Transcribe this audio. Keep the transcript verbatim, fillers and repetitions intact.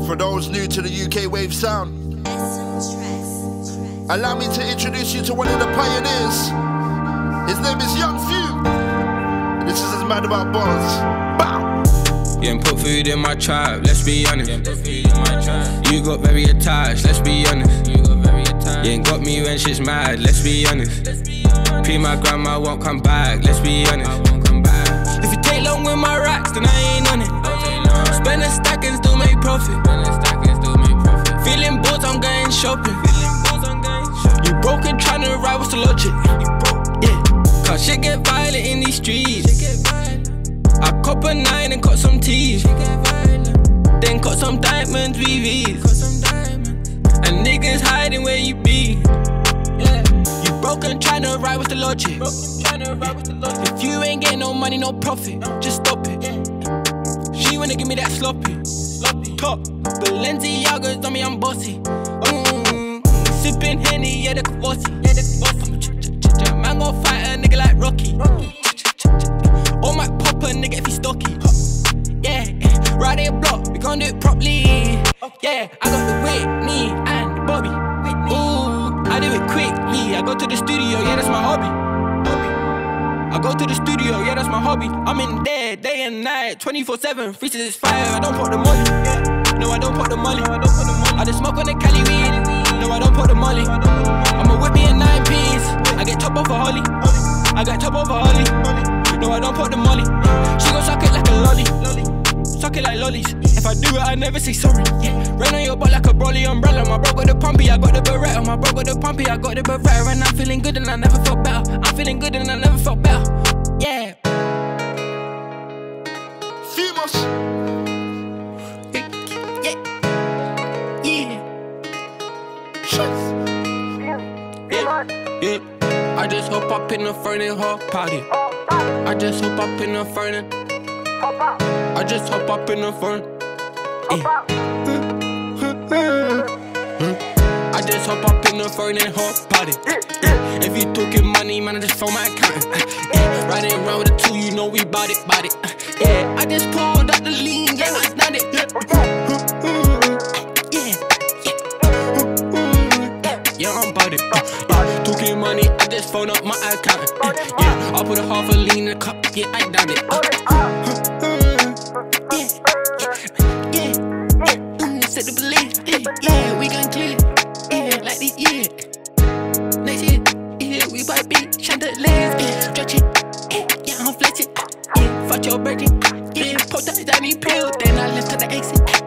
For those new to the U K wave sound, allow me to introduce you to one of the pioneers. His name is Young Fume. This is his mad about bars. Bow. You ain't put food in my tribe, let's be honest. You ain't put food in my tribe. You got very attached, let's be honest. You got very attached. You ain't got me when shit's mad, let's be honest. Pre my grandma won't come back, let's be honest. I won't come back. If you take long with my racks, then I ain't on it. Spend a stack and still make profit. Feeling bored, I'm going shopping. You broke and tryna ride, what's the logic? Yeah, cause shit get violent in these streets. I cop a nine and cut some teeth. Then cut some diamonds, V Vs. And niggas hiding where you be. Yeah, you broke and tryna ride, what's the logic? If you ain't getting no money, no profit, just stop it. She wanna give me that sloppy, sloppy top. Balenciaga's on me, I'm bossy. Mm, sipping Henny, yeah, the bossy. Yeah, the bossy. Man gon' fight a nigga like Rocky. Or might pop a nigga if he stocky. Yeah, ride a block, we gon' do it properly. Yeah, I got the Whitney and the Bobby. Ooh, I do it quickly. I go to the studio, yeah, that's my hobby. I go to the studio, yeah, that's my hobby. I'm in there, day and night, twenty-four seven, three sixty-five. I don't put the molly. No, I don't put the molly. I just smoke on the Cali weed. No, I don't put the molly. I'ma whip me a nine piece. I get top off a holly. I got top off a holly. No, I don't put the molly. She gon' suck it like a lolly. Suck it like lollies. If I do it, I never say sorry. Yeah. Rain on your butt like a Broly umbrella. My bro got the pumpy, I got the Beretta. My bro got the pumpy, I got the Beretta. And I'm feeling good and I never felt better. I'm feeling good and I never felt better. Yeah. Famous. Yeah. Yeah. Yeah. Yeah. I just hop up in the front and hop party. I just hop up in the front and I just hop up in the front. Yeah. I just hop up in the front and hop party. Yeah. If you talking money, man, I just phone my account. Yeah. Riding around with the two, you know we bout it, bout it. Yeah. I just pulled out the lean, yeah, I done it. Yeah. Yeah. Yeah, I'm bout it. Yeah. Talking money, I just phone up my account. Yeah. I put a half a lean in a cup, yeah, I done it. The belief, yeah, yeah, we gon' clear it, yeah, like this year. Next year, yeah, we buy big chandeliers, yeah, stretch it, yeah, I'm flex it, yeah, fuck your birthday, yeah, pop that Danny pill, then I left to the exit.